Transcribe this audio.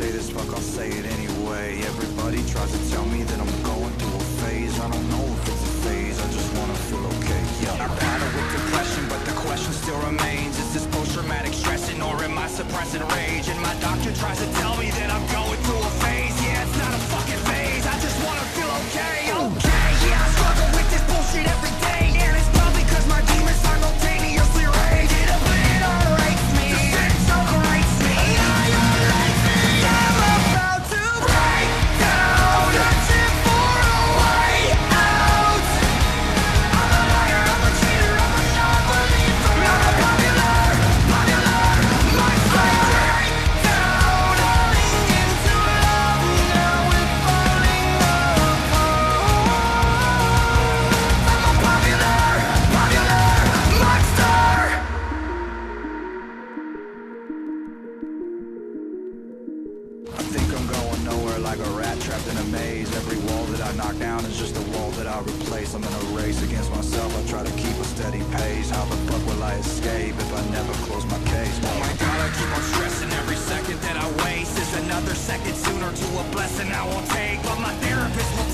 say this, fuck, I'll say it anyway. Everybody tries to tell me that I'm going through a phase. I don't know if it's a phase, I just wanna feel okay, yeah. I battle with depression, but the question still remains. Is this post-traumatic stressing, or am I suppressing rage? And my doctor tries to tell me that I'm going through a phase. Yeah, it's not a fucking phase, I just wanna feel okay, okay. Yeah, I struggle with this bullshit every day, and it's probably cause my demons simultaneously rage. It obliterates me, disintegrates me, annihilates me. I'm about to break down, searching for a way out. I'm a liar, I'm a cheater, I'm a non-believer. I'm a popular monster. Break down, falling into love, now we're falling apart. I'm a popular monster. I think I'm going nowhere, like a rat trapped in a maze. Every wall that I knock down is just a wall that I replace. I'm in a race against myself, I try to keep a steady pace. How the fuck will I escape if I never close my case? Oh my god, I keep on stressing. Every second that I waste is another second sooner to a blessing I won't take. But my therapist will